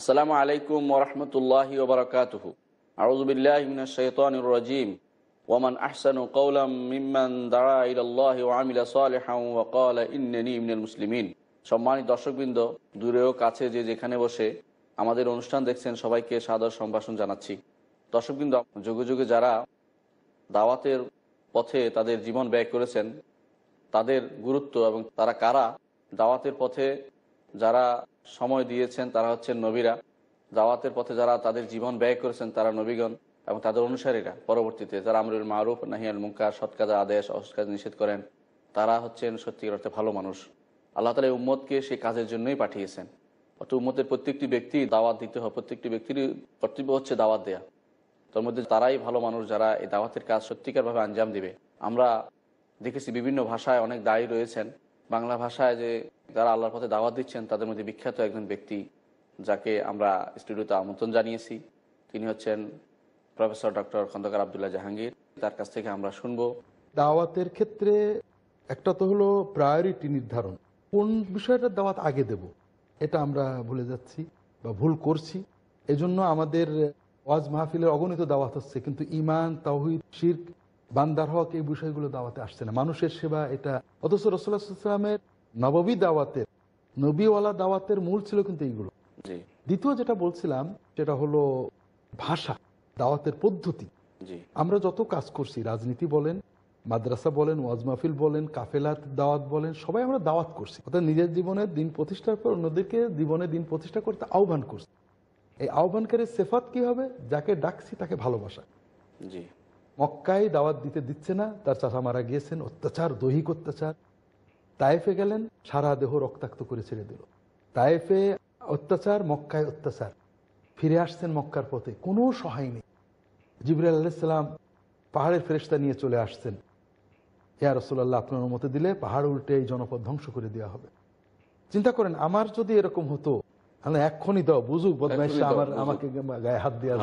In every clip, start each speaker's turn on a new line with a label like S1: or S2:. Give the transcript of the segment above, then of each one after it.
S1: আসসালামু আলাইকুম ওরহমতুল্লাহি ওবরাকাতুহু। আউযু বিল্লাহি মিনাশ শাইতানির রাজীম। ওয়ামান আহসানু কাওলাম মিম্মান দাআ ইলাল্লাহি ওয়া আমিলা সালিহান ওয়া ক্বালা ইন্নানী মিনাল মুসলিমিন। সম্মানিত দর্শকবৃন্দ, দূরেও কাছে যে যেখানে বসে আমাদের অনুষ্ঠান দেখছেন সবাইকে সাদর সম্ভাষণ জানাচ্ছি। দর্শকবৃন্দ, যুগে যুগে যারা দাওয়াতের পথে তাদের জীবন ব্যয় করেছেন তাদের গুরুত্ব এবং তারা কারা, দাওয়াতের পথে যারা সময় দিয়েছেন তারা হচ্ছেন নবীরা, দাওয়াতের পথে যারা তাদের জীবন ব্যয় করেছেন তারা নবীগণ, এবং তাদের অনুসারীরা পরবর্তীতে যারা আমরুল মারুফ নাহি আনিল মুনকার, সৎ কাজের আদেশ অসৎ কাজ নিষেধ করেন, তারা হচ্ছেন সত্যিকার অর্থে ভালো মানুষ। আল্লাহ তাআলা এই উম্মতকে সেই কাজের জন্যই পাঠিয়েছেন। অর্থাৎ উম্মতের প্রত্যেকটি ব্যক্তি দাওয়াত দিতে হয়, প্রত্যেকটি ব্যক্তির কর্তব্য হচ্ছে দাওয়াত দেয়া। তার মধ্যে তারাই ভালো মানুষ যারা এই দাওয়াতের কাজ সত্যিকারভাবে আঞ্জাম দিবে। আমরা দেখেছি বিভিন্ন ভাষায় অনেক দায়ী রয়েছেন, বাংলা ভাষায় যে যারা আল্লাহর পথে দাওয়াত দিচ্ছেন তাদের মধ্যে বিখ্যাত একজন ব্যক্তি যাকে আমরা স্টুডিওতে আমন্ত্রণ জানিয়েছি, তিনি হচ্ছেন প্রফেসর ডক্টর খন্দকার আবদুল্লাহ জাহাঙ্গীর। তার কাছ থেকে আমরা শুনবো।
S2: দাওয়াতের ক্ষেত্রে একটা তো হলো প্রায়োরিটি নির্ধারণ, কোন বিষয়টার দাওয়াত আগে দেব, এটা আমরা ভুলে যাচ্ছি বা ভুল করছি। এজন্য আমাদের ওয়াজ মাহফিলের অগণিত দাওয়াত হচ্ছে, কিন্তু ঈমান, তাওহীদ, শিরক, বান্দার হক এই বিষয়গুলো দাওয়াতে আসছে না। মানুষের সেবা এটা, অথচ রাসূলুল্লাহ সাল্লাল্লাহু আলাইহি ওয়াসাল্লামের নববী দাওয়াতের, নবীওয়ালা দাওয়াতের মূল ছিল কিন্তু এইগুলো। দ্বিতীয় যেটা বলছিলাম সেটা হলো ভাষা, দাওয়াতের পদ্ধতি। আমরা যত কাজ করছি, রাজনীতি বলেন, মাদ্রাসা বলেন, ওয়াজ মাহফিল বলেন, কাফেলাত দাওয়াত বলেন, সবাই আমরা দাওয়াত করছি, অর্থাৎ নিজের জীবনে দিন প্রতিষ্ঠার পর অন্যদেরকে জীবনে দিন প্রতিষ্ঠা করতে আহ্বান করছি। এই আহ্বানকারীর সিফাত কি হবে? যাকে ডাকছি তাকে ভালোবাসা। মক্কায় দাওয়াত দিতে দিচ্ছে না, তার চাচা মারা গিয়েছেন, অত্যাচার, দৈহিক অত্যাচার। তায়েফে গেলেন, সারা দেহ রক্তাক্ত করে ছেড়ে দিল। তায়েফে অত্যাচার, মক্কায় অত্যাচার। ফিরে আসছেন মক্কার পথে, কোনো সহায় নেই। জিবরাইল আলাইহিস সালাম পাহাড়ের ফেরেশতা নিয়ে চলে আসছেন, ইয়া রাসূলুল্লাহ, আপনার অনুমতি দিলে পাহাড় উল্টে এই জনপদ ধ্বংস করে দেওয়া হবে। চিন্তা করেন, আমার যদি এরকম হতো, আমি এক্ষুনি দাও, বুঝুক বদমাইশা আমাকে গায়ে হাত দেওয়ার।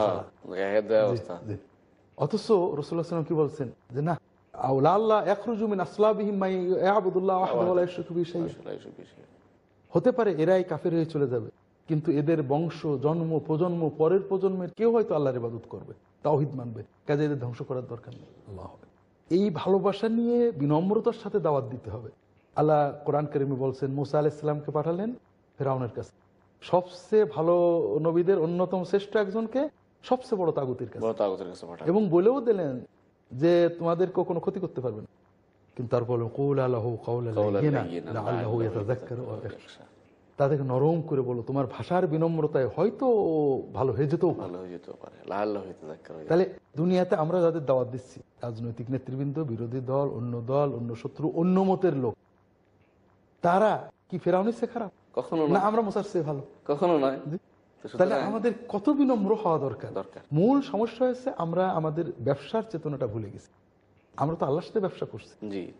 S2: অথচ রাসূলুল্লাহ সাল্লাল্লাহু আলাইহি ওয়াসাল্লাম কি বলছেন যে না, আউলাল্লাহ ইয়াখরুজু মিন আসলাবিহিম মান ইয়াবুদুল্লাহ ওয়াহদাহু ওয়া লা ইউশরিকু বিহি শাইআ। হতে পারে এরাই কাফের হয়ে চলে যাবে, কিন্তু এদের বংশ, জন্ম, প্রজন্ম, পরের প্রজন্মের কেউ হয়তো আল্লাহর ইবাদত করবে, তাওহীদ মানবে, কাজে এদের ধ্বংস করার দরকার নেই। আল্লাহ, এই ভালোবাসা নিয়ে বিনম্রতার সাথে দাওয়াত দিতে হবে। আল্লাহ কোরআন কারীমে বলছেন, মুসা আলাইহিস সালামকে পাঠালেন ফিরআউনের কাছে, সবচেয়ে ভালো নবীদের অন্যতম শ্রেষ্ঠ একজনকে সবচেয়ে বড় তাগুতের কাছে, এবং বলেও দিলেন যে তোমাদেরকে কোনো ক্ষতি করতে পারবে না। কিন্তু তারপর কওলা লাহু কাওলান লাইয়িনা লাআল্লাহু ইয়াতাযাক্কারু আও ইয়াখশা, তাদেরকে নরম করে বলো, তোমার ভাষার বিনম্রতায় হয়তো ভালো হয়ে যেতেও পারে। তাহলে দুনিয়াতে আমরা যাদের দাওয়াত দিচ্ছি, রাজনৈতিক নেতৃবৃন্দ, বিরোধী দল, অন্য শত্রু, অন্য মতের লোক, তারা কি ফেরাউনের চেয়ে খারাপ? কখনো না। আমরা মুসার চেয়ে ভালো? কখনো নয়। তাহলে আমাদের কত বিনম্র হওয়া দরকার। মূল সমস্যা হয়েছে আমরা আমাদের ব্যবসার চেতনাটা ভুলে গেছি। আমরা তো আল্লাহর সাথে ব্যবসা করছি।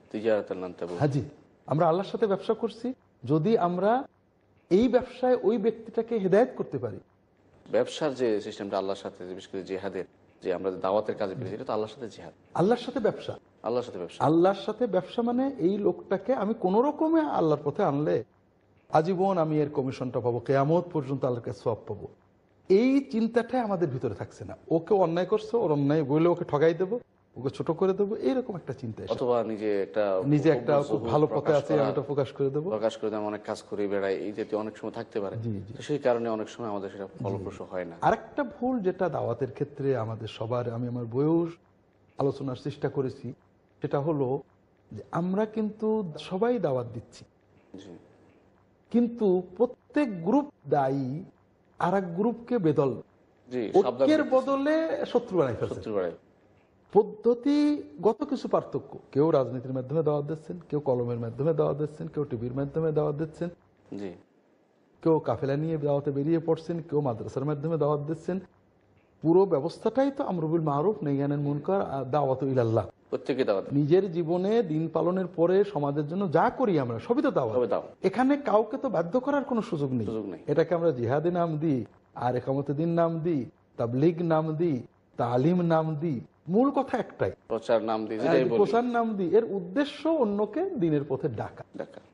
S2: জি, আমরা আল্লাহর সাথে ব্যবসা করছি। যদি আমরা এই ব্যবসায় ওই ব্যক্তিটাকে হেদায়েত করতে পারি,
S1: ব্যবসার যে সিস্টেমটা আল্লাহর সাথে, বিশেষ করে জিহাদের, যে আমরা দাওয়াতের কাজে পেয়েছি, এটা তো আল্লাহর সাথে জিহাদ,
S2: আল্লাহর সাথে ব্যবসা। আল্লাহর সাথে ব্যবসা মানে এই লোকটাকে আমি কোন রকমে আল্লাহর পথে আনলে আজীবন আমি এর কমিশনটা পাবো, কিয়ামত পর্যন্ত আল্লাহর কাছে সওয়াব পাবো। এই চিন্তাটাই আমাদের ভিতরে থাকছে না। ওকে অন্যায় করছে, ওর অন্যায় বলে ওকে ঠগাই দেবো, ওকে ছোট করে দেবো, এইরকম একটা চিন্তা, অথবা নিজে একটা খুব ভালো পথে আছে এটা প্রকাশ করে দেবো, অনেক কাজ করে বেড়াই, এই জাতীয় অনেক সময় থাকতে পারে। সেই কারণে অনেক সময় আমাদের সেটা ফলপ্রসূ হয় না। আরেকটা ভুল যেটা দাওয়াতের ক্ষেত্রে আমাদের সবার, আমি আমার বইও আলোচনার চেষ্টা করেছি, সেটা হলো যে আমরা কিন্তু সবাই দাওয়াত দিচ্ছি, কিন্তু প্রত্যেক গ্রুপ দায়ী আর এক গ্রুপকে বেদল ঐক্যের বদলে শত্রু বানাই ফেলছে। পদ্ধতিগত কিছু পার্থক্য, কেউ রাজনীতির মাধ্যমে দাওয়াত দিচ্ছেন, কেউ কলমের মাধ্যমে দাওয়াত দিচ্ছেন, কেউ টিভির মাধ্যমে দাওয়াত দিচ্ছেন, কেউ কাফেলা নিয়ে দাওয়াতে বেরিয়ে পড়ছেন, কেউ মাদ্রাসার মাধ্যমে দাওয়াত দিচ্ছেন। পুরো ব্যবস্থাটাই তো আমরু বিল মারুফ নাহি আনিল মুনকার, দাওয়াত ইলাল্লাহ। নিজের জীবনে দিন পালনের পরে সমাজের জন্য যা করি আমরা সবই তো দাওয়াত। এখানে কাউকে তো বাধ্য করার কোনো সুযোগ নেই। এটাকে আমরা জিহাদে নাম দিই, আর ইকামতে দিন নাম দিই, তাবলীগ নাম দিই, তালিম নাম দিই, মূল কথা একটাই, প্রচার নাম দিই। এর উদ্দেশ্য অন্যকে দিনের পথে ডাকা।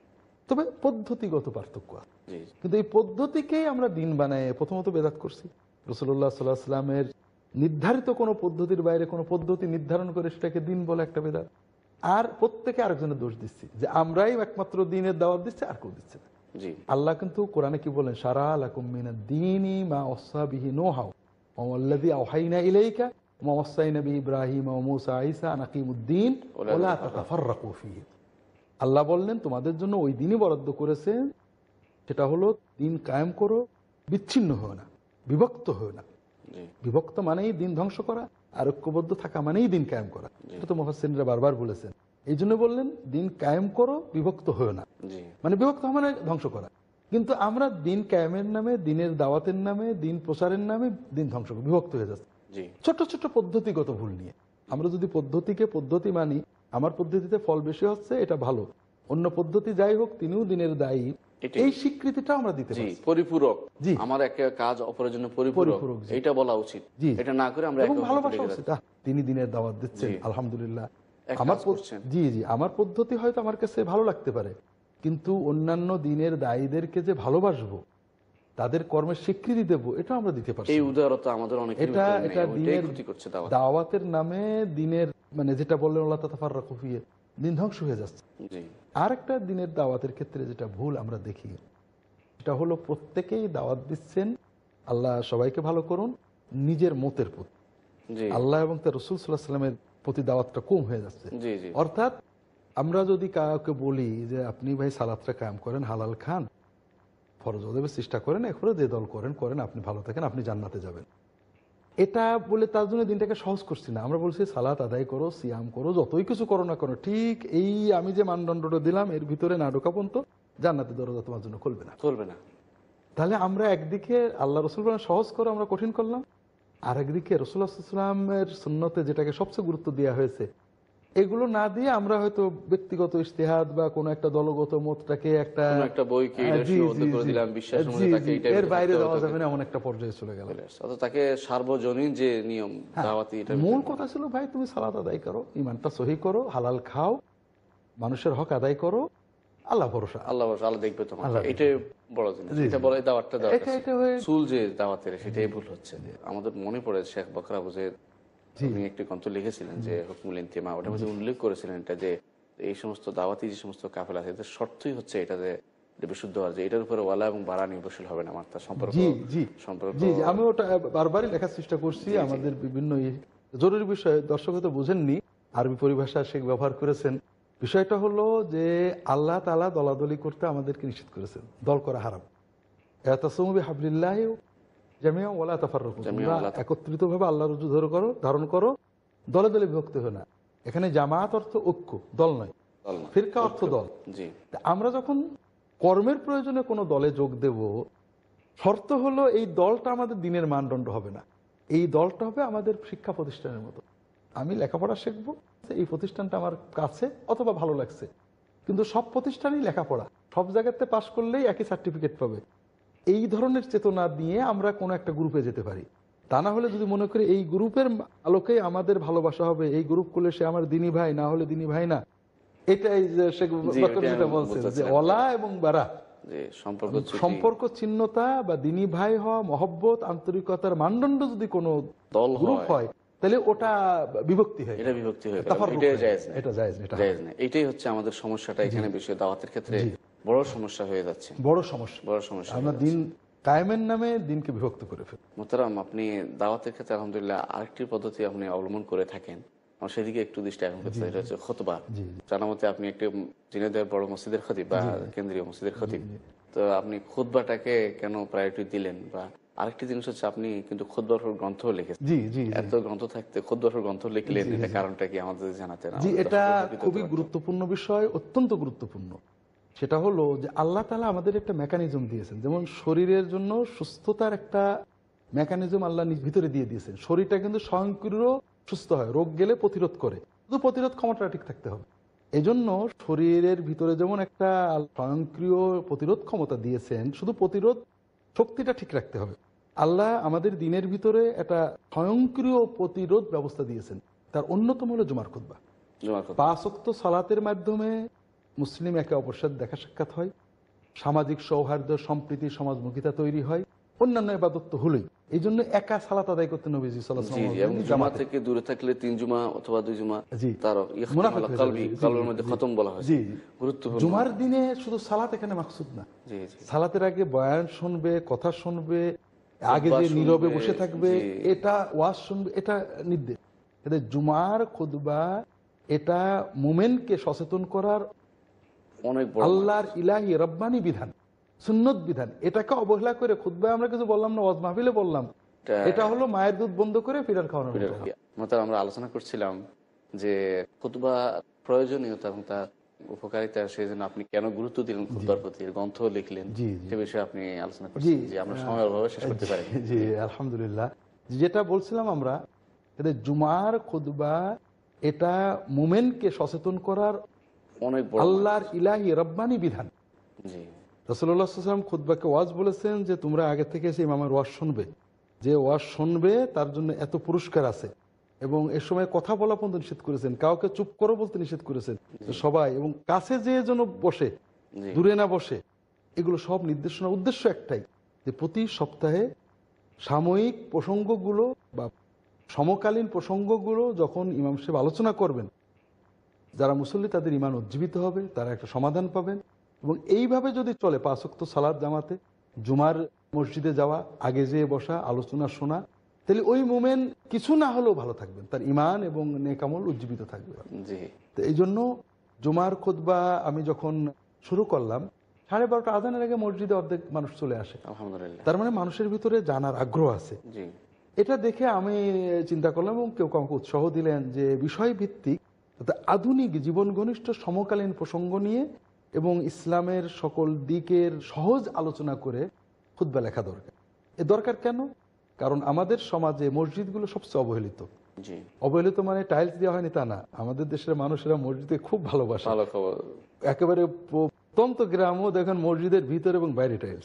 S2: তবে পদ্ধতিগত পার্থক্য আছে।
S1: জি
S2: কিন্তু এই পদ্ধতিকেই আমরা দিন বানায় প্রথমত বেদাত করছি। রাসূলুল্লাহ সাল্লাল্লাহু আলাইহি ওয়াসাল্লামের নির্ধারিত কোনো পদ্ধতির বাইরে কোনো পদ্ধতি নির্ধারণ করে সেটাকে দিন বলে একটা বেদাত। আর প্রত্যেকে আরেকজনের দোষ দিচ্ছি যে আমরাই একমাত্র দিনের দাওয়াত দিচ্ছি, আর কেউ দিচ্ছে না।
S1: জি
S2: আল্লাহ কিন্তু কোরআনে কি বলেন, শারা লাকুম মিনাদ-দীনি মা ওয়াসা বিহি নূহা ওয়া আল্লাযী আওহাইনা ইলাইকা ওয়া ওয়াসাইনা বিহি ইব্রাহিম ওয়া মূসা ঈসা আন আকিমুদ-দীন ওয়া লা তাতাফাররাকু ফীহি। আল্লাহ বললেন তোমাদের জন্য ওই দিনই বরাদ্দ করেছেন, সেটা হলো দিন কায়েম করো, বিচ্ছিন্ন হয় না, বিভক্ত হয় না।
S1: জি
S2: বিভক্ত মানেই দিন ধ্বংস করা, আর ঐক্যবদ্ধ থাকা মানেই দিন কায়েম করা। এটা তো মুফাসসিররা বারবার বলেছেন। এই জন্য বললেন দিন কায়েম করো, বিভক্ত হয় না,
S1: জি
S2: মানে বিভক্ত হওয়া মানে ধ্বংস করা। কিন্তু আমরা দিন কায়েমের নামে, দিনের দাওয়াতের নামে, দিন প্রচারের নামে দিন ধ্বংস করি, বিভক্ত হয়ে যাচ্ছে
S1: জি
S2: ছোট ছোট পদ্ধতিগত ভুল নিয়ে। আমরা যদি পদ্ধতিকে পদ্ধতি মানি, আমার পদ্ধতিতে ফল বেশি হচ্ছে, এটা ভালো, অন্য পদ্ধতি যাই হোক তিনিও দিনের দায়ী,
S1: এটাই।
S2: এই স্বীকৃতিটা আমরা দিতে
S1: জি
S2: পারি।
S1: পরিপূরক,
S2: জি।
S1: আমার একটা কাজ অপরের জন্য পরিপূরক,
S2: পরিপূরক, জি।
S1: এটা বলা উচিত।
S2: জি।
S1: এটা না করে আমরা
S2: এবং
S1: একে অপরকে
S2: ভালোবাসা
S1: লেগে
S2: উচিত,
S1: যাচ্ছি।
S2: তিনি দিনের দাওয়াত দিচ্ছেন,
S1: জি।
S2: আলহামদুলিল্লাহ।
S1: এক
S2: আমার
S1: কাজ করছেন।
S2: জি জি আমার পদ্ধতি হয়তো আমার কাছে ভালো লাগতে পারে, কিন্তু অন্যান্য দিনের দায়ীদেরকে যে ভালোবাসবো, তাদের কর্মের স্বীকৃতি দেব, এটা আমরা দিতে পারছি
S1: এই
S2: না।
S1: উদারতা আমাদের অনেক
S2: এটা এটা দিনের
S1: ক্ষতি করছে দাওয়াত।
S2: দাওয়াতের নামে দিনের মানে যেটা বললেন আল্লাহ তাতাফাররাকু ফিহি, দিন ধ্বংস হয়ে যাচ্ছে।
S1: জি
S2: আর একটা দিনের দাওয়াতের ক্ষেত্রে যেটা ভুল আমরা দেখি, সেটা হলো প্রত্যেকেই দাওয়াত দিচ্ছেন আল্লাহ সবাইকে ভালো করুন, নিজের মতের প্রতি।
S1: জি
S2: আল্লাহ এবং তার রাসূল সাল্লাল্লাহু আলাইহি ওয়াসাল্লামের প্রতি দাওয়াতটা কম হয়ে যাচ্ছে।
S1: জি জি
S2: অর্থাৎ আমরা যদি কাউকে বলি যে আপনি ভাই সালাতটা কায়েম করেন, হালাল খান, ফরজ ওয়াজিবের চেষ্টা করেন, এরপরে যে দল করেন করেন, আপনি ভালো থাকেন, আপনি জান্নাতে যাবেন, এটা বলে তার জন্য দিনটাকে সহজ করছি না। আমরা বলছি সালাত আদায় করো, সিয়াম করো, যতই কিছু করো না করো, ঠিক এই আমি যে মানদণ্ডটা দিলাম এর ভিতরে না ঢোকা পর্যন্ত জান্নাতের দরজা তোমার জন্য খুলবে না।
S1: চলবে না।
S2: তাহলে আমরা একদিকে আল্লাহ রসুল বলেন সহজ করো, আমরা কঠিন করলাম, আর একদিকে রাসূলুল্লাহ সাল্লাল্লাহু আলাইহি ওয়াসাল্লামের সুন্নতে যেটাকে সবচেয়ে গুরুত্ব দেওয়া হয়েছে, এগুলো না দিয়ে আমরা হয়তো ব্যক্তিগত ইজতিহাদ বা কোনো একটা দলগত মতটাকে একটা
S1: কোনো একটা বইকে সীমাবদ্ধ করে দিলাম, বিশ্বাস অনুযায়ী তাকে এইটাই
S2: এর বাইরে
S1: করতে
S2: যাওয়া
S1: হবে।
S2: যাবে না, এমন একটা পর্যায়ে চলে গেল।
S1: অত তাকে সার্বজনীন যে নিয়ম
S2: হ্যাঁ,
S1: দাওয়াতি, এটা
S2: মূল কথা ছিল ভাই তুমি সালাত আদায় করো, ইমানটা সহি করো, হালাল খাও, মানুষের হক আদায় করো, আল্লাহ ভরসা।
S1: আল্লাহ আল্লাহ দেখবে তোমাকে,
S2: আল্লাহ দেখবে।
S1: এটাই বড় জিনিস।
S2: জি,
S1: এটা
S2: জি।
S1: বলে দাওয়াতটা দেওয়ার
S2: এটা এটা হয়ে
S1: সুল যে দাওয়াতের, সেটাই ভুল হচ্ছে। আমাদের মনে পড়ে শেখ বকর আবু যায়েদ,
S2: জি।
S1: উনি একটি গ্রন্থ লিখেছিলেন যে হুকমুল ইনতিমা, ওটার মধ্যে উল্লেখ করেছিলেন এটা যে এই সমস্ত দাওয়াতি যে সমস্ত কাফেলা আছে, এদের শর্তই হচ্ছে এটা যে এটা বিশুদ্ধ হওয়ার, যে এটার উপরে ওয়ালা এবং বাড়া নির্ভরশীল হবে না, আমার তার সম্পর্ক
S2: জি জি
S1: সম্পর্ক
S2: জি জি আমি ওটা বারবারই লেখার চেষ্টা করছি। আমাদের বিভিন্ন জরুরি বিষয় দর্শক হয়তো বুঝেননি, আরবি পরিভাষা শেখ ব্যবহার করেছেন। বিষয়টা হলো যে আল্লাহ তাআলা দলাদলি করতে আমাদেরকে নিষেধ করেছেন, দল করা হারাম। ইয়াতাসিমু বিহাবলিল্লাহি জামিআন ওয়া লা তাফাররাকু, তোমরা একত্রিতভাবে আল্লাহর রজ্জু ধারণ করো, দলে দলে বিভক্ত হয় না। এখানে জামাত অর্থ ঐক্য, দল নয়।
S1: দল না।
S2: ফিরকা অর্থ দল।
S1: জি
S2: তা আমরা যখন কর্মের প্রয়োজনে কোনো দলে যোগ দেব, শর্ত হলো এই দলটা আমাদের দিনের মানদণ্ড হবে না, এই দলটা হবে আমাদের শিক্ষা প্রতিষ্ঠানের মতো। আমি লেখাপড়া শিখবো, এই প্রতিষ্ঠানটা আমার কাছে অথবা ভালো লাগছে, কিন্তু সব প্রতিষ্ঠানই লেখাপড়া, সব জায়গাতে পাশ করলেই একই সার্টিফিকেট পাবে, এই ধরনের চেতনা নিয়ে আমরা কোনো একটা গ্রুপে যেতে পারি। তা না হলে যদি মনে করি এই গ্রুপের আলোকেই আমাদের ভালোবাসা হবে, এই গ্রুপ করলে সে আমার দিনী ভাই, না হলে দিনী ভাই না, এটাই যে শেখ বকর যেটা বলছেন যে ওয়ালা এবং বারা,
S1: যে
S2: সম্পর্ক ছিন্নতা বা দিনী ভাই হওয়া, মহব্বত, আন্তরিকতার মানদণ্ড যদি কোনো
S1: দল
S2: গ্রুপ হয়, তাহলে ওটা বিভক্তি হয়,
S1: এটা বিভক্তি হয়ে গেল,
S2: তাফাররুক
S1: এটাই
S2: হয়।
S1: জায়েজ না,
S2: এটা জায়েজ না, এটা
S1: জায়েজ না। এটাই হচ্ছে আমাদের সমস্যাটা এখানে, বিষয় দাওয়াতের ক্ষেত্রে বড় সমস্যা হয়ে যাচ্ছে,
S2: বড় সমস্যা।
S1: বড় সমস্যা।
S2: আমরা দিন কায়েমের নামে দিনকে বিভক্ত করে ফেলি।
S1: মোহতারাম, আপনি দাওয়াতের ক্ষেত্রে আলহামদুলিল্লাহ আরেকটি পদ্ধতি আপনি অবলম্বন করে থাকেন, আমার সেদিকে একটু দৃষ্টি এখন করতে, এটা হচ্ছে খুতবা। জানা মতে আপনি একটি ঝিনাইদহের বড় মসজিদের খতিব বা কেন্দ্রীয় মসজিদের খতিব, তো আপনি খুতবাটাকে কেন প্রায়োরিটি দিলেন? বা আরেকটি জিনিস হচ্ছে আপনি কিন্তু খুতবার গ্রন্থ লিখেছেন।
S2: জি জি
S1: এত গ্রন্থ থাকতে খুতবার গ্রন্থ লিখলেন, এটা কারণটা কি আমাদের জানাতেন?
S2: জি, এটা খুবই গুরুত্বপূর্ণ বিষয়, অত্যন্ত গুরুত্বপূর্ণ। সেটা হলো যে আল্লাহ তাআলা আমাদের একটা মেকানিজম দিয়েছেন, যেমন শরীরের জন্য সুস্থতার একটা মেকানিজম আল্লাহ ভিতরে দিয়ে দিয়েছেন। শরীরটা কিন্তু স্বয়ংক্রিয় সুস্থ হয়, রোগ গেলে প্রতিরোধ করে, শুধু প্রতিরোধ ক্ষমতাটা ঠিক থাকতে হবে। এই জন্য শরীরের ভিতরে যেমন একটা স্বয়ংক্রিয় প্রতিরোধ ক্ষমতা দিয়েছেন, শুধু প্রতিরোধ শক্তিটা ঠিক রাখতে হবে। আল্লাহ আমাদের দিনের ভিতরে একটা স্বয়ংক্রিয় প্রতিরোধ ব্যবস্থা দিয়েছেন, তার অন্যতম হলো জুমার খুতবা। 5 ওয়াক্ত সালাতের মাধ্যমে মুসলিম একে অপরের সাথে দেখা সাক্ষাৎ হয়, সামাজিক সৌহার্দ্য, সম্প্রীতি, সমাজমুখিতা তৈরি হয়, অন্যান্য ইবাদত তো হলোই। এই জন্য একা সালাত আদায় করতে নবীজি সাল্লাল্লাহু আলাইহি ওয়াসাল্লাম
S1: জামাত থেকে দূরে থাকলে 3 জুমা অথবা 2 জুমা তার কলবের মধ্যে খতম বলা হয়। গুরুত্বপূর্ণ।
S2: জুমার দিনে শুধু সালাত এখানে মাকসুদ না, সালাতের আগে বয়ান শুনবে, কথা শুনবে, আগে যে নীরবে বসে থাকবে, এটা ওয়াজ শুনবে, এটা নির্দেশ। জুমার খুতবা এটা মুমিনকে সচেতন করার
S1: অনেক বড়
S2: আল্লাহর ইলাহি রব্বানি বিধান, সুন্নত বিধান। এটাকে অবহেলা করে খুতবা আমরা কিছু বললাম না, ওয়াজ মাহফিলে বললাম, এটা হলো মায়ের দুধ বন্ধ করে ফিরার খাওয়ানো।
S1: আমরা আলোচনা করছিলাম যে খুতবা প্রয়োজনীয়তা এবং তার উপকারিতা, সেই জন্য আপনি কেন গুরুত্ব দিলেন খুতবার প্রতি, গ্রন্থ লিখলেন, সে বিষয়ে আপনি আলোচনা করছেন যে আমরা সময়ের অভাবে শেষ করতে পারি।
S2: জি আলহামদুলিল্লাহ। যেটা বলছিলাম আমরা, জুমার খুতবা এটা মুমিনকে সচেতন করার
S1: অনেক বড়
S2: আল্লাহর ইলাহি রব্বানি বিধান।
S1: জি,
S2: রাসূলুল্লাহ সাল্লাল্লাহু আলাইহি ওয়াসাল্লাম খুতবাকে ওয়াজ বলেছেন যে তোমরা আগে থেকে এসে ইমামের ওয়াজ শুনবে, যে ওয়াজ শুনবে তার জন্য এত পুরস্কার আছে। এবং এ সময় কথা বলা পর্যন্ত নিষেধ করেছেন, কাউকে চুপ করো বলতে নিষেধ করেছেন সবাই, এবং কাছে যে যেন বসে, দূরে না বসে। এগুলো সব নির্দেশনা, উদ্দেশ্য একটাই, যে প্রতি সপ্তাহে সাময়িক প্রসঙ্গগুলো বা সমকালীন প্রসঙ্গগুলো যখন ইমাম সাহেব আলোচনা করবেন, যারা মুসল্লি তাদের ঈমান উজ্জীবিত হবে, তারা একটা সমাধান পাবেন। এবং এইভাবে যদি চলে 5 ওয়াক্ত সালাত জামাতে, জুমার মসজিদে যাওয়া, আগে যেয়ে বসা, আলোচনা শোনা, তাহলে ওই মোমেন কিছু না হলেও ভালো থাকবেন, তার ঈমান এবং নেক আমল উজ্জীবিত থাকবে। তো এই জন্য জুমার খুতবা আমি যখন শুরু করলাম, 12:30 আজানের আগে মসজিদে অর্ধেক মানুষ চলে আসে। আলহামদুলিল্লাহ। তার মানে মানুষের ভিতরে জানার আগ্রহ আছে। এটা দেখে আমি চিন্তা করলাম, এবং কেউ আমাকে উৎসাহ দিলেন যে বিষয় ভিত্তিক আধুনিক জীবন ঘনিষ্ঠ সমকালীন প্রসঙ্গ নিয়ে এবং ইসলামের সকল দিকের সহজ আলোচনা করে খুতবা লেখা দরকার। এ দরকার কেন? কারণ আমাদের সমাজে মসজিদগুলো সবচেয়ে অবহেলিত। অবহেলিত মানে টাইলস দেওয়া হয়নি তা না, আমাদের দেশের মানুষেরা মসজিদে খুব ভালোবাসে। একেবারে প্রত্যন্ত গ্রামও দেখেন মসজিদের ভিতরে এবং বাইরে টাইলস।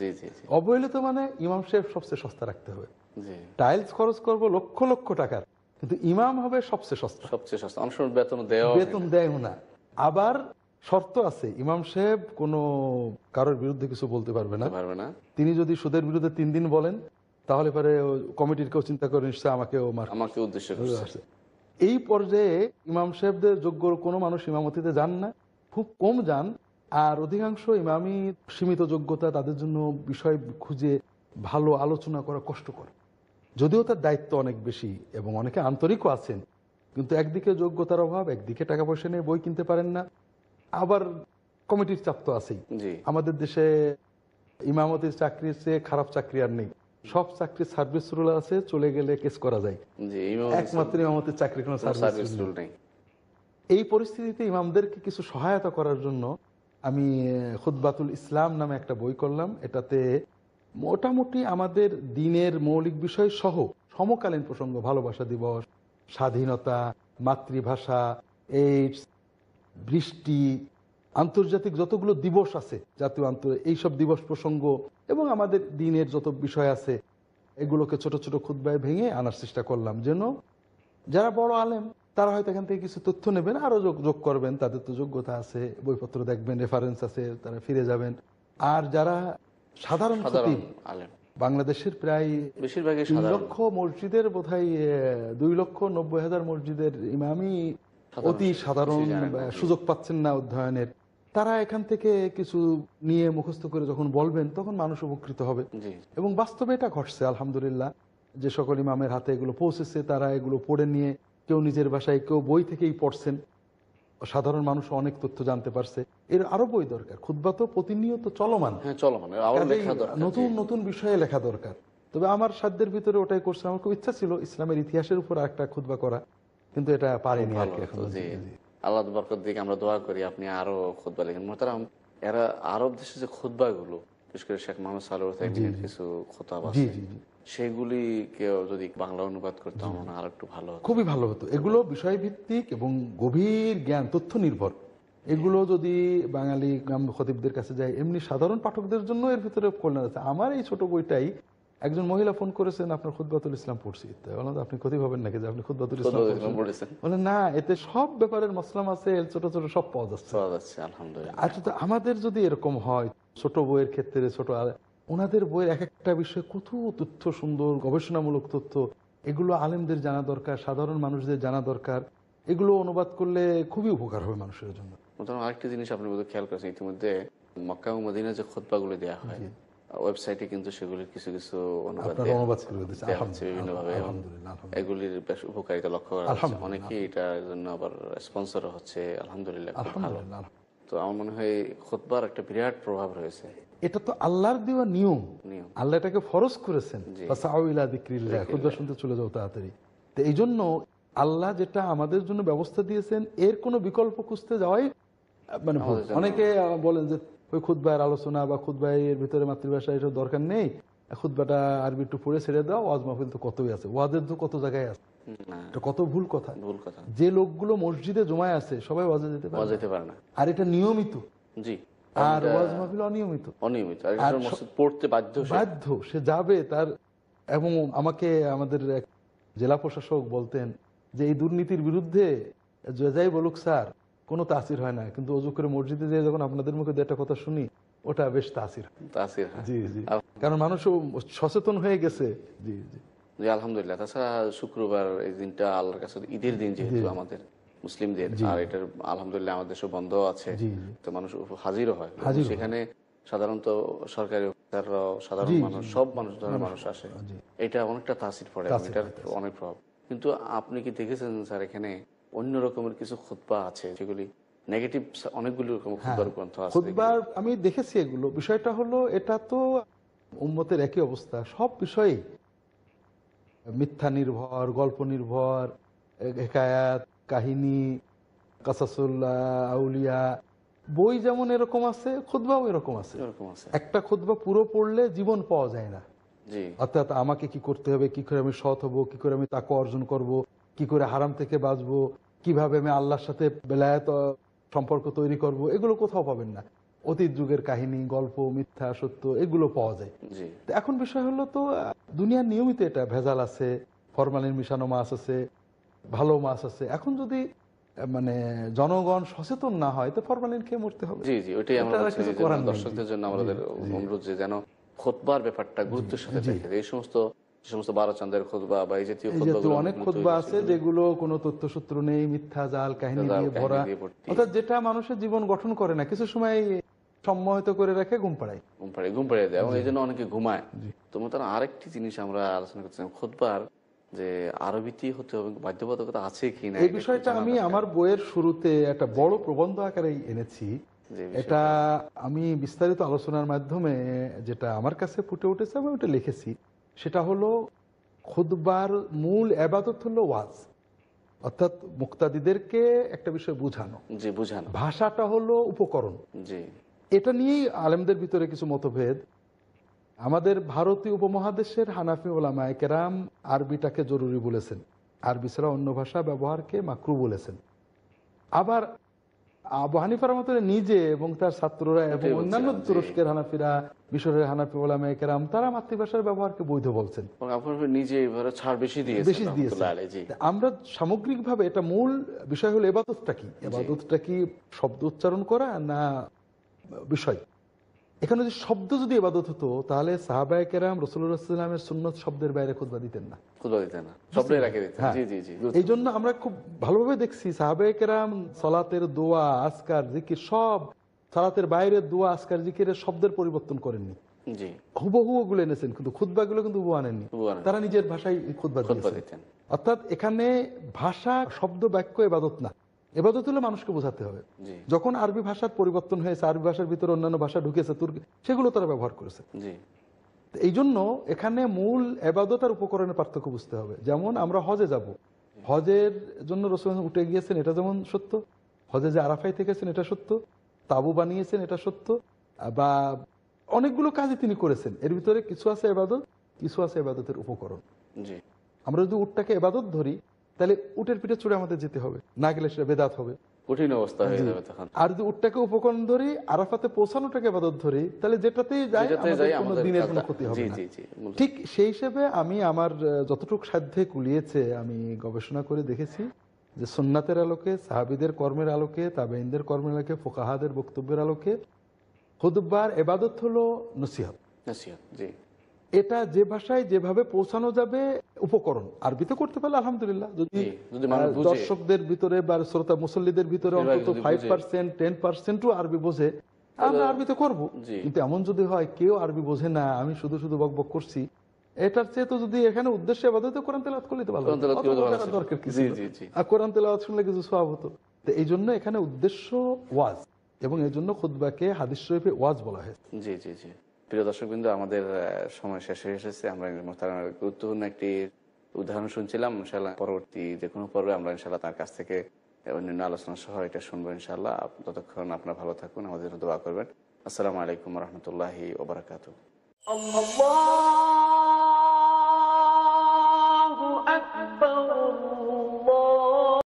S2: অবহেলিত মানে ইমাম সাহেব সবচেয়ে সস্তা রাখতে হবে। টাইলস খরচ করবো লক্ষ লক্ষ টাকার, কিন্তু ইমাম হবে সবচেয়ে সস্তা, সবচেয়ে সস্তা। অনেক সময় বেতন দেয় না। আবার শর্ত আছে, ইমাম সাহেব কোনো কারোর বিরুদ্ধে কিছু বলতে পারবে না। তিনি যদি সুদের বিরুদ্ধে 3 দিন বলেন, তাহলে পরে কমিটির কেউ চিন্তা করে নিশ্চয় আমাকে উদ্দেশ্য করছে। এই পর্যায়ে ইমাম সাহেবদের যোগ্য কোনো মানুষ ইমামতিতে যান না, খুব কম যান। আর অধিকাংশ ইমামই সীমিত যোগ্যতা, তাদের জন্য বিষয় খুঁজে ভালো আলোচনা করা কষ্টকর, যদিও তার দায়িত্ব অনেক বেশি এবং অনেকে আন্তরিকও আছেন। কিন্তু একদিকে যোগ্যতার অভাব, একদিকে টাকা পয়সা নিয়ে বই কিনতে পারেন না, আবার কমিটির চাপ তো আছেই। আমাদের দেশে ইমামতির চাকরির চেয়ে খারাপ চাকরি আর নেই, সব চাকরির সার্ভিস রুল আছে, চলে গেলে কেস করা যায়। একমাত্র ইমামতির চাকরি কোনো সার্ভিস রুল নেই। এই পরিস্থিতিতে ইমামদেরকে কিছু সহায়তা করার জন্য আমি খুতবাতুল ইসলাম নামে একটা বই করলাম। এটাতে মোটামুটি আমাদের দিনের মৌলিক বিষয় সহ সমকালীন প্রসঙ্গ, ভালোবাসা দিবস, স্বাধীনতা, মাতৃভাষা, এইডস, বৃষ্টি, আন্তর্জাতিক যতগুলো দিবস আছে, জাতীয় এইসব দিবস প্রসঙ্গ এবং আমাদের দিনের যত বিষয় আছে, এগুলোকে ছোট ছোট খুতবায় ভেঙে আনার চেষ্টা করলাম, যেন যারা বড় আলেম তারা হয়তো এখান থেকে কিছু তথ্য নেবেন, আরো যোগ করবেন, তাদের তো যোগ্যতা আছে, বইপত্র দেখবেন, রেফারেন্স আছে, তারা ফিরে যাবেন। আর যারা সাধারণ আলেম, বাংলাদেশের প্রায় 3 লক্ষ মসজিদের বোধহয় 2,90,000 মসজিদের ইমামই অতি সাধারণ, সুযোগ পাচ্ছেন না অধ্যয়নের, তারা এখান থেকে কিছু নিয়ে মুখস্থ করে যখন বলবেন, তখন মানুষ উপকৃত হবে। এবং বাস্তবে এটা ঘটছে আলহামদুলিল্লাহ। যে সকল ইমামের হাতে এগুলো পৌঁছেছে, তারা এগুলো পড়ে নিয়ে কেউ নিজের বাসায়, কেউ বই থেকেই পড়ছেন, সাধারণ মানুষ অনেক তথ্য জানতে পারছে। এর আরো বই দরকার। খুতবা তো প্রতিনিয়ত চলমান, নতুন নতুন বিষয়ে লেখা দরকার। তবে আমার সাধ্যের ভিতরে ওটাই করছে। আমার খুব ইচ্ছা ছিল ইসলামের ইতিহাসের উপর একটা খুতবা করা, কিন্তু এটা পারিনি আর কি।
S1: আল্লাহ বরকত দিকে আমরা দোয়া করি আপনি আরো খুতবা লেখেন। মোহতারাম, এরা আরব দেশে যে খুতবা গুলো, বিশেষ করে শেখ মোহাম্মদ সালেহ উসাইমিনের কিছু খুতবা আছে, সেগুলি কেউ যদি বাংলা অনুবাদ করতে আমরা আর একটু ভালো হতো,
S2: খুবই ভালো হতো। এগুলো বিষয় ভিত্তিক এবং গভীর জ্ঞান, তথ্য নির্ভর। এগুলো যদি বাঙালি খতিবদের কাছে যায়, এমনি সাধারণ পাঠকদের জন্য এর ভিতরে কল্যাণ আছে। আমার এই ছোট বইটাই একজন মহিলা ফোন করেছেন, আপনার খুতবাতুল ইসলাম পড়ছি। তাই বললাম, আপনি ক্ষতি হবেন নাকি যে আপনি খুতবাতুল ইসলাম পড়ছেন? বলেন না, এতে সব ব্যাপারের মাসলা মাসাইল ছোট ছোট সব পাওয়া যাচ্ছে।
S1: আলহামদুলিল্লাহ।
S2: আচ্ছা, তো আমাদের যদি এরকম হয়, ছোট বইয়ের ক্ষেত্রে ছোট, ওনাদের বইয়ের এক একটা বিষয়ে কত তথ্য, সুন্দর গবেষণামূলক তথ্য, এগুলো আলেমদের জানা দরকার, সাধারণ মানুষদের জানা দরকার। এগুলো অনুবাদ করলে খুবই উপকার হবে মানুষের জন্য।
S1: আরেকটা জিনিস আপনি বোধহয় খেয়াল করেছেন, ইতিমধ্যে মক্কা ও মদিনায় যে খুতবাগুলো দেওয়া হয়, ওয়েবসাইটে কিন্তু সেগুলির কিছু কিছু অনুবাদ হচ্ছে বিভিন্নভাবে, এবং এগুলির বেশ উপকারিতা লক্ষ্য করা যাচ্ছে। অনেকেই এটার জন্য আবার স্পন্সর হচ্ছে, আলহামদুলিল্লাহ। তো আমার মনে হয় খুতবার একটা বিরাট প্রভাব রয়েছে।
S2: এটা তো আল্লাহর দেওয়া নিয়ম, আল্লাহ এটাকে ফরজ করেছেন, খুতবা শুনতে চলে যাও তাড়াতাড়ি। তো এই জন্য আল্লাহ যেটা আমাদের জন্য ব্যবস্থা দিয়েছেন, এর কোনো বিকল্প খুঁজতে যাওয়াই মানে ভুল। অনেকে বলেন যে ওই খুতবার আলোচনা বা খুতবায় এর ভিতরে মাতৃভাষা এটা দরকার নেই, খুতবাটা আরবি একটু পড়ে ছেড়ে দাও, ওয়াজ মাহফিল তো কতই আছে, ওয়াজের তো কত জায়গায় আছে। এটা কত ভুল কথা। যে লোকগুলো মসজিদে জমায় আছে সবাই ওয়াজে যেতে পারে না, আর এটা নিয়মিত। জি। আর ওয়াজ মাহফিল অনিয়মিত, পড়তে বাধ্য সে যাবে তার। এবং আমাকে আমাদের জেলা প্রশাসক বলতেন যে এই দুর্নীতির বিরুদ্ধে যাই বলুক স্যার, কোনো তাসির হয় না, কিন্তু অজু করে মসজিদে যেয়ে যখন আপনাদের মুখে একটা কথা শুনি, ওটা বেশ তাসির। জি জি, কারণ মানুষ সচেতন হয়ে গেছে। জি জি
S1: জি, আলহামদুলিল্লাহ। তাছাড়া শুক্রবার এই দিনটা আল্লাহর কাছে ঈদের দিন, যেহেতু আমাদের মুসলিমদের, আর এটার আলহামদুলিল্লাহ আমাদের দেশে বন্ধ আছে, তো মানুষ হাজিরও হয় সেখানে। সাধারণত সরকারি অফিসাররাও, সাধারণ মানুষ, সব মানুষ, ধরনের মানুষ আসে, এটা অনেকটা তাসির পড়ে, এটার অনেক প্রভাব। কিন্তু আপনি কি দেখেছেন স্যার, এখানে অন্য রকমের কিছু খুতবা আছে যেগুলি নেগেটিভ, অনেকগুলো রকম খুতবার গ্রন্থ আছে।
S2: খুতবার আমি দেখেছি এগুলো। বিষয়টা হলো, এটা তো উম্মতের একই অবস্থা, সব বিষয়ে মিথ্যা নির্ভর, গল্প নির্ভর, হেকায়াত, কাহিনী, কাসাসুল্লাহ আউলিয়া, বই যেমন এরকম আছে, খুতবাও এরকম আছে। একটা খুতবা পুরো পড়লে জীবন পাওয়া যায় না। অর্থাৎ আমাকে কি করতে হবে, কি করে আমি সৎ হব, কি করে আমি তাকওয়া অর্জন করব, কি করে হারাম থেকে বাঁচবো, কিভাবে আমি আল্লাহর সাথে বেলায়েত সম্পর্ক তৈরি করব, এগুলো কোথাও পাবেন না। অতীত যুগের কাহিনী, গল্প, মিথ্যা, সত্য, এগুলো পাওয়া যায়। এখন বিষয় হলো, তো দুনিয়ার নিয়মিত এটা ভেজাল আছে, ফরমালিন মিশানো মাছ আছে, ভালো মাছ আছে। এখন যদি মানে জনগণ সচেতন না হয়, তো ফরমালিন খেয়ে মরতে হবে।
S1: জি জি, ওইটাই আমরা দর্শকদের জন্য আমাদের অনুরোধ, যে যেন খুতবার ব্যাপারটা গুরুত্বের সাথে দেখে। এই সমস্ত 12 চাঁদের খুতবা বা এই জাতীয়
S2: অনেক খুতবা আছে যেগুলো কোনো তথ্যসূত্র নেই, মিথ্যা জাল কাহিনী দিয়ে ভরা, অর্থাৎ যেটা মানুষের জীবন গঠন করে না, কিছু সময় সম্মোহিত করে রাখে, ঘুম পাড়ায় দেয়, এবং এই জন্য অনেকে ঘুমায়।
S1: তো তারা আরেকটি জিনিস আমরা আলোচনা করছিলাম, খুতবার যে আরবিতে হতে হবে, বাধ্যবাধকতা আছে কিনা,
S2: এই বিষয়টা আমি আমার বইয়ের শুরুতে একটা বড় প্রবন্ধ আকারে এনেছি। এটা আমি বিস্তারিত আলোচনার মাধ্যমে যেটা আমার কাছে ফুটে উঠেছে, আমি ওটা লিখেছি। সেটা হলো, খুতবার মূল ইবাদত হলো ওয়াজ, অর্থাৎ মুক্তাদিদেরকে একটা বিষয় বুঝানো। ভাষাটা হলো উপকরণ। এটা নিয়েই আলেমদের ভিতরে কিছু মতভেদ। আমাদের ভারতীয় উপমহাদেশের হানাফি উলামায়ে কেরাম আরবিটাকে জরুরি বলেছেন, আরবি ছাড়া অন্য ভাষা ব্যবহারকে মাকরু বলেছেন। আবার আবু হানিফা রাহমাতুল্লাহ নিজে এবং তার ছাত্ররা এবং অন্যান্য তুরস্কের হানাফিরা, মিশরের হানাফি উলামায়ে কেরাম, তারা মাতৃভাষার ব্যবহারকে বৈধ বলছেন, বেশি দিয়েছেন। আমরা সামগ্রিকভাবে এটা মূল বিষয় হলো, ইবাদতটা কি? ইবাদতটা কি শব্দ উচ্চারণ করা না বিষয়? এখানে যদি শব্দ যদি ইবাদত হতো, তাহলে সাহাবায়ে কেরাম রাসূলুল্লাহ সাল্লাল্লাহু আলাইহি ওয়াসাল্লামের সুন্নাত শব্দের বাইরে খুতবা দিতেন না। এই জন্য আমরা খুব ভালোভাবে দেখছি, সাহাবায়ে কেরাম সালাতের দোয়া, আজকার, জিকির, সব সালাতের বাইরের দোয়া, আজকার, জিকিরের শব্দের পরিবর্তন করেননি, হুবহু ওগুলো এনেছেন, কিন্তু খুতবাগুলো কিন্তু হুবহু আনেননি, তারা নিজের ভাষায় খুতবা দিতেন। অর্থাৎ এখানে ভাষা, শব্দ, বাক্য ইবাদত না, ইবাদত হলে মানুষকে বোঝাতে হবে। যখন আরবি ভাষার পরিবর্তন হয়েছে, আরবি ভাষার ভিতরে অন্যান্য ভাষা ঢুকেছে, তুর্কি, সেগুলো তারা ব্যবহার করেছে। এই জন্য এখানে মূল ইবাদত আর উপকরণের পার্থক্য বুঝতে হবে। যেমন আমরা হজে যাব, হজের জন্য রাসূলুল্লাহ উঠে গিয়েছেন, এটা যেমন সত্য, হজে যে আরাফায় থেকেছেন এটা সত্য, তাবু বানিয়েছেন এটা সত্য, বা অনেকগুলো কাজই তিনি করেছেন। এর ভিতরে কিছু আছে ইবাদত, কিছু আছে ইবাদতের উপকরণ। আমরা যদি উটটাকে ইবাদত ধরি, তাহলে উটের পিঠে চড়ে আমাদের যেতে হবে, না গেলে সেটা বেদাত হবে।
S1: কঠিন অবস্থা হয়ে যাবে তখন।
S2: আর যদি উটটাকে উপকরণ ধরি, আরাফাতে পৌঁছানোটাকে ইবাদত ধরি, তাহলে যেটাতেই যাই কোনো দিনের কোনো ক্ষতি হবে না। ঠিক সেই হিসেবে আমি আমার যতটুকু সাধ্যে কুলিয়েছে আমি গবেষণা করে দেখেছি যে সুন্নাতের আলোকে, সাহাবীদের কর্মের আলোকে, তাবেঈনদের কর্মের আলোকে, ফুকাহাদের বক্তব্যের আলোকে খুতবার ইবাদত হলো নসিহত। এটা যে ভাষায় যেভাবে পৌঁছানো যাবে উপকরণ, আরবিতে করতে পারলে আলহামদুলিল্লাহ। যদি দর্শকদের ভিতরে বা শ্রোতা মুসল্লিদের ভিতরে অন্তত 5%, 10% আরবি বোঝে, আমরা আরবিতে করব। কিন্তু এমন যদি হয় কেউ আরবি বোঝে না, আমি শুধু শুধু বকবক করছি, এটার চেয়ে তো যদি এখানে উদ্দেশ্যে ইবাদতে কোরআন তেলাওয়াত করলে তো ভালো হতো, দরকার কি ছিল? আর কোরআন তেলাওয়াত শুনলে কিছু সওয়াব হতো। তো এই জন্য এখানে উদ্দেশ্য ওয়াজ, এবং এই জন্য খুতবাকে হাদিস শরীফে ওয়াজ বলা হয়েছে।
S1: জি জি জি। প্রিয় দর্শকবৃন্দ, আমাদের সময় শেষ হয়ে এসেছে। আমরা গুরুত্বপূর্ণ একটি উদাহরণ শুনছিলাম। ইনশাআল্লাহ পরবর্তী যে কোনো পর্বে আমরা ইনশাআল্লাহ তার কাছ থেকে অন্যান্য আলোচনা সহ এটা শুনবো ইনশাআল্লাহ। ততক্ষণ আপনারা ভালো থাকুন, আমাদের জন্য দোয়া করবেন। আসসালামু আলাইকুম ওয়া রাহমাতুল্লাহি ওয়া বারাকাতুহু। আল্লাহু আকবার।